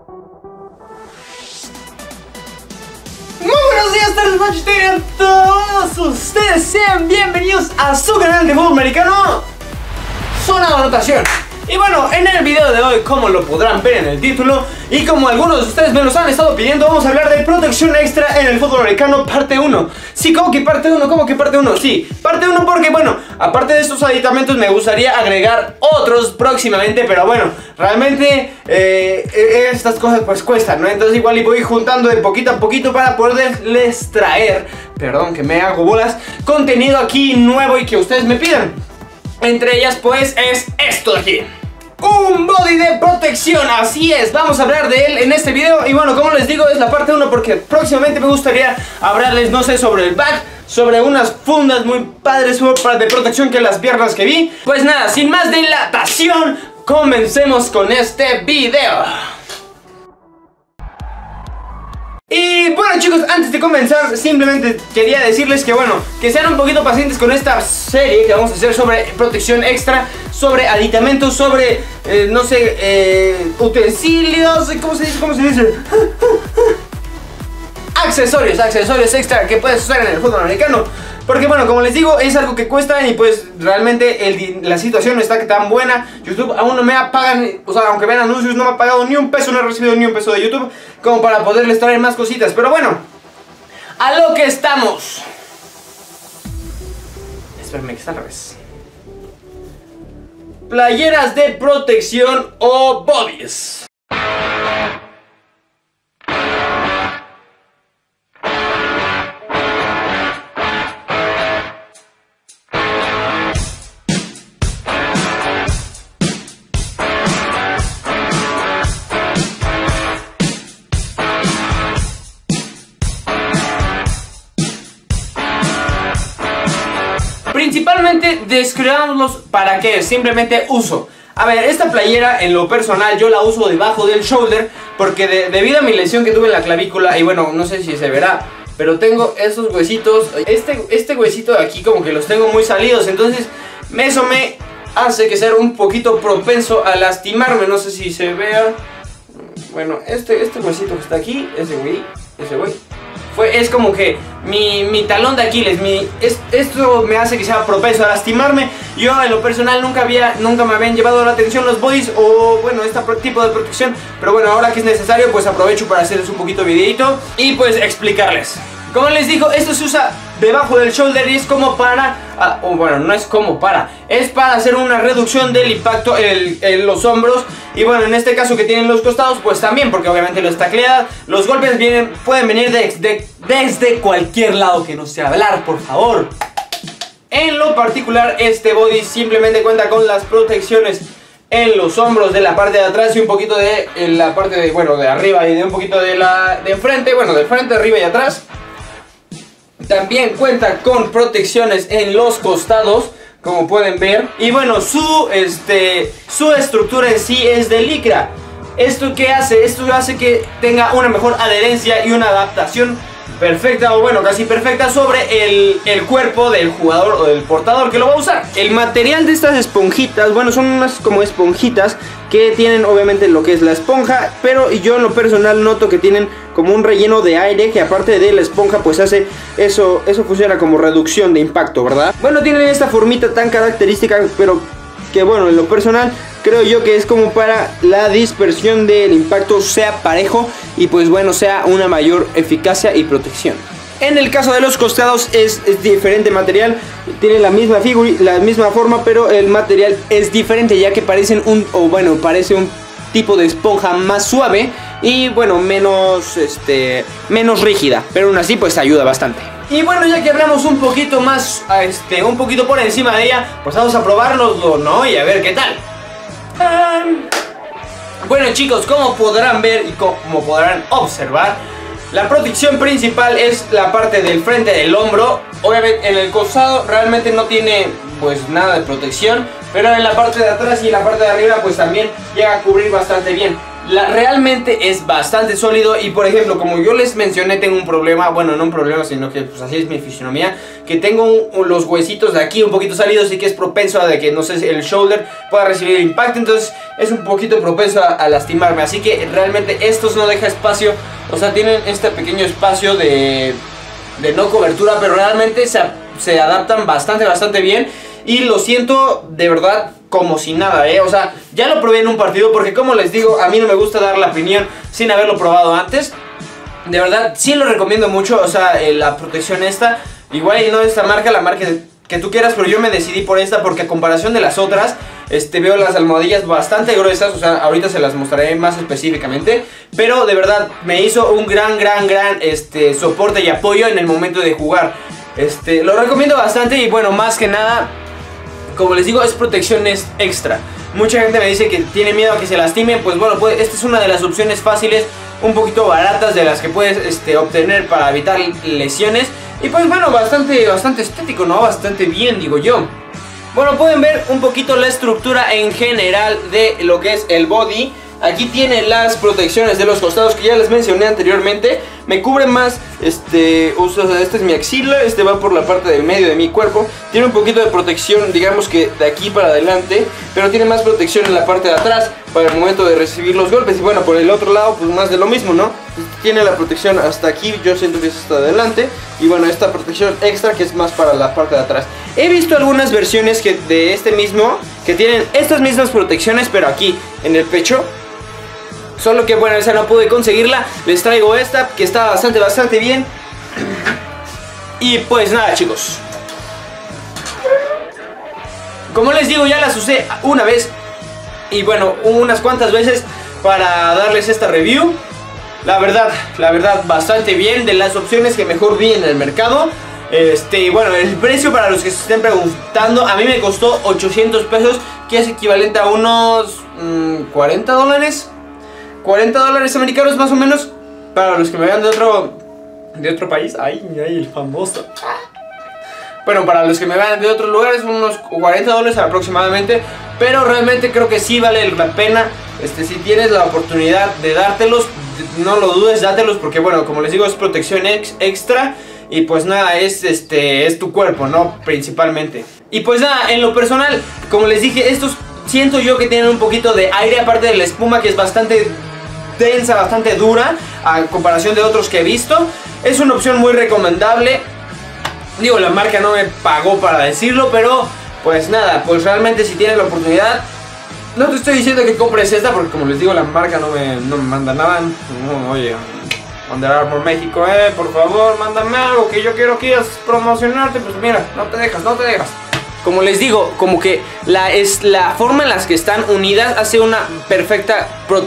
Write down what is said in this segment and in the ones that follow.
Muy buenos días, tardes, noches, tengan todos ustedes. Sean bienvenidos a su canal de fútbol americano, Zona de Anotación. Y bueno, en el video de hoy, como lo podrán ver en el título y como algunos de ustedes me los han estado pidiendo, vamos a hablar de protección extra en el fútbol americano parte 1. Sí, ¿cómo que parte 1? ¿Cómo que parte 1? Sí, parte 1 porque bueno, aparte de estos aditamentos me gustaría agregar otros próximamente, pero bueno, realmente estas cosas pues cuestan, ¿no? Entonces igual y voy juntando de poquito a poquito para poderles traer, perdón que me hago bolas, contenido aquí nuevo y que ustedes me pidan. Entre ellas pues es esto de aquí, un body de protección, así es, vamos a hablar de él en este video. Y bueno, como les digo, es la parte 1 porque próximamente me gustaría hablarles, no sé, sobre el back, sobre unas fundas muy padres de protección que las piernas que vi. Pues nada, sin más dilatación, comencemos con este video. Y bueno chicos, antes de comenzar simplemente quería decirles que bueno, que sean un poquito pacientes con esta serie que vamos a hacer sobre protección extra, sobre aditamentos, sobre, no sé, utensilios, ¿cómo se dice? Accesorios extra que puedes usar en el fútbol americano. Porque bueno, como les digo, es algo que cuesta y pues realmente la situación no está tan buena. YouTube aún no me pagan, o sea, aunque vean anuncios, no me ha pagado ni un peso, no he recibido ni un peso de YouTube como para poderles traer más cositas. Pero bueno, a lo que estamos. Espérame que está al revés. Playeras de protección o bodies. Principalmente describámoslos para qué, simplemente uso. A ver, esta playera en lo personal yo la uso debajo del shoulder porque debido a mi lesión que tuve en la clavícula, y bueno, no sé si se verá, pero tengo esos huesitos, este huesito de aquí como que los tengo muy salidos, entonces eso me hace que sea un poquito propenso a lastimarme, no sé si se vea. Bueno, este huesito que está aquí, ese güey es como que mi talón de Aquiles. Esto me hace que sea propenso a lastimarme. Yo en lo personal nunca me habían llevado la atención los bodies o bueno, este tipo de protección. Pero bueno, ahora que es necesario pues aprovecho para hacerles un poquito videito y pues explicarles. Como les digo, esto se usa debajo del shoulder y es como para, bueno, no es como para, es para hacer una reducción del impacto en los hombros. Y bueno, en este caso que tienen los costados, pues también, porque obviamente los tacleadas, los golpes pueden venir desde cualquier lado que no sea hablar, por favor. En lo particular, este body simplemente cuenta con las protecciones en los hombros de la parte de atrás y un poquito de la parte de, bueno, de arriba y de un poquito de enfrente, bueno, de frente, arriba y atrás. También cuenta con protecciones en los costados, como pueden ver. Y bueno, su estructura en sí es de licra. ¿Esto qué hace? Esto hace que tenga una mejor adherencia y una adaptación perfecta, o bueno, casi perfecta sobre el cuerpo del jugador o del portador que lo va a usar. El material de estas esponjitas, bueno, son unas como esponjitas que tienen obviamente lo que es la esponja, pero yo en lo personal noto que tienen como un relleno de aire que aparte de la esponja pues hace eso funciona como reducción de impacto, ¿verdad? Bueno, tienen esta formita tan característica, pero que bueno, en lo personal creo yo que es como para la dispersión del impacto sea parejo y pues bueno, sea una mayor eficacia y protección. En el caso de los costados es diferente material, tiene la misma figura, la misma forma, pero el material es diferente ya que parece un tipo de esponja más suave y bueno, menos rígida, pero aún así pues ayuda bastante. Y bueno, ya que hablamos un poquito más, un poquito por encima de ella, pues vamos a probárnoslo, ¿no? Y a ver qué tal. Bueno chicos, como podrán ver y como podrán observar, la protección principal es la parte del frente del hombro. Obviamente en el costado realmente no tiene pues nada de protección, pero en la parte de atrás y en la parte de arriba pues también llega a cubrir bastante bien. realmente es bastante sólido. Y por ejemplo, como yo les mencioné, tengo un problema, bueno, no un problema, sino que pues así es mi fisionomía, que tengo los huesitos de aquí un poquito salidos y que es propenso a de que, no sé, el shoulder pueda recibir impacto. Entonces es un poquito propenso a lastimarme. Así que realmente estos no deja espacio, o sea, tienen este pequeño espacio de no cobertura, pero realmente se adaptan bastante bien. Y lo siento de verdad como si nada, o sea, ya lo probé en un partido, porque como les digo, a mí no me gusta dar la opinión sin haberlo probado antes. De verdad, sí lo recomiendo mucho, o sea, la protección esta, igual y no esta marca, la marca que tú quieras, pero yo me decidí por esta porque a comparación de las otras, veo las almohadillas bastante gruesas, o sea, ahorita se las mostraré más específicamente, pero de verdad me hizo un gran soporte y apoyo en el momento de jugar. Lo recomiendo bastante y bueno, más que nada, como les digo, es protección extra. Mucha gente me dice que tiene miedo a que se lastimen. Pues bueno, esta es una de las opciones fáciles, un poquito baratas, de las que puedes obtener para evitar lesiones. Y pues bueno, bastante estético, ¿no? Bastante bien, digo yo. Bueno, pueden ver un poquito la estructura en general de lo que es el body. Aquí tiene las protecciones de los costados que ya les mencioné anteriormente. Me cubre más, este es mi axila, va por la parte del medio de mi cuerpo. Tiene un poquito de protección, digamos que de aquí para adelante, pero tiene más protección en la parte de atrás para el momento de recibir los golpes. Y bueno, por el otro lado, pues más de lo mismo, ¿no? Tiene la protección hasta aquí, yo siento que es hasta adelante. Y bueno, esta protección extra que es más para la parte de atrás. He visto algunas versiones de este mismo que tienen estas mismas protecciones, pero aquí en el pecho. Solo que bueno, esa no pude conseguirla. Les traigo esta que está bastante bien. Y pues nada, chicos, como les digo, ya las usé una vez. Y bueno, unas cuantas veces para darles esta review. La verdad, bastante bien. De las opciones que mejor vi en el mercado. Bueno, el precio, para los que se estén preguntando, a mí me costó 800 pesos, que es equivalente a unos 40 dólares. 40 dólares americanos más o menos. Para los que me vean de otro país. Ay, el famoso. Bueno, para los que me vean de otros lugares, unos 40 dólares aproximadamente. Pero realmente creo que sí vale la pena. Si tienes la oportunidad de dártelos, no lo dudes, dátelos, porque bueno, como les digo, es protección extra. Y pues nada, es tu cuerpo, ¿no? Principalmente. Y pues nada, en lo personal, como les dije, estos siento yo que tienen un poquito de aire, aparte de la espuma, que es bastante densa, bastante dura a comparación de otros que he visto. Es una opción muy recomendable. Digo, la marca no me pagó para decirlo, pero pues nada, pues realmente si tienes la oportunidad, no te estoy diciendo que compres esta, porque como les digo, la marca no me manda nada. No, oye, Under Armour México, por favor, mándame algo que yo quiero que quieras promocionarte. Pues mira, no te dejas. Como les digo, como que la forma en las que están unidas hace una perfecta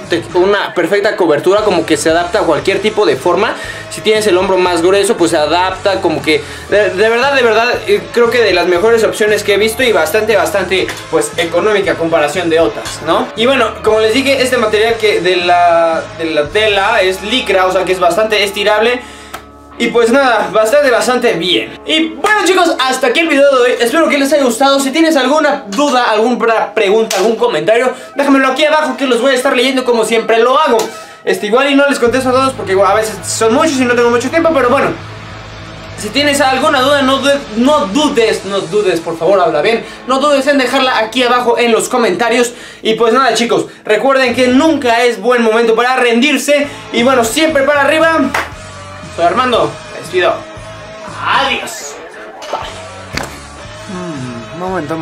cobertura, como que se adapta a cualquier tipo de forma. Si tienes el hombro más grueso, pues se adapta, como que de verdad, creo que de las mejores opciones que he visto, y bastante, pues económica a comparación de otras, ¿no? Y bueno, como les dije, este material que de la tela es licra, o sea que es bastante estirable. Y pues nada, bastante bien. Y bueno, chicos, hasta aquí el video de hoy. Espero que les haya gustado. Si tienes alguna duda, alguna pregunta, algún comentario, déjamelo aquí abajo, que los voy a estar leyendo como siempre lo hago. Igual y no les contesto a todos, porque a veces son muchos y no tengo mucho tiempo. Pero bueno, si tienes alguna duda, no dudes, por favor, habla bien. No dudes en dejarla aquí abajo en los comentarios. Y pues nada, chicos, recuerden que nunca es buen momento para rendirse. Y bueno, siempre para arriba. Soy Armando, me despido. Adiós. Momento.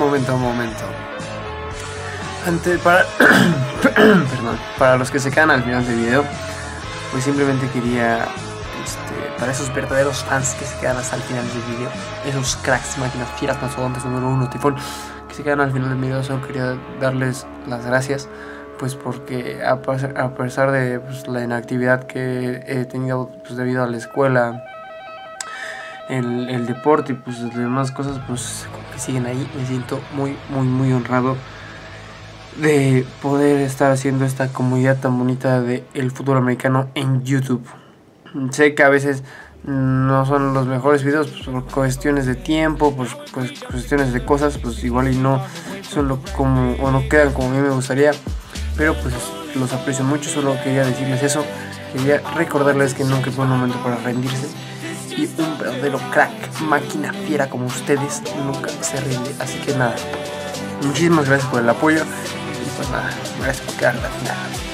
Perdón, para los que se quedan al final del video, pues simplemente quería, para esos verdaderos fans que se quedan hasta el final del video, esos cracks, máquinas, fieras, mastodontes, número 1, tifón, que se quedan al final del video, solo quería darles las gracias. Pues porque a pesar de pues, la inactividad que he tenido pues, debido a la escuela, el deporte y pues las demás cosas, pues que siguen ahí, me siento muy honrado de poder estar haciendo esta comunidad tan bonita del fútbol americano en YouTube. Sé que a veces no son los mejores videos pues, por cuestiones de tiempo, pues cuestiones de cosas, pues igual y no son no quedan como a mí me gustaría. Pero pues los aprecio mucho, solo quería decirles eso. Quería recordarles que nunca fue un momento para rendirse. Y un verdadero crack, máquina fiera como ustedes, nunca se rinde. Así que nada, muchísimas gracias por el apoyo. Y pues nada, gracias por quedar al final.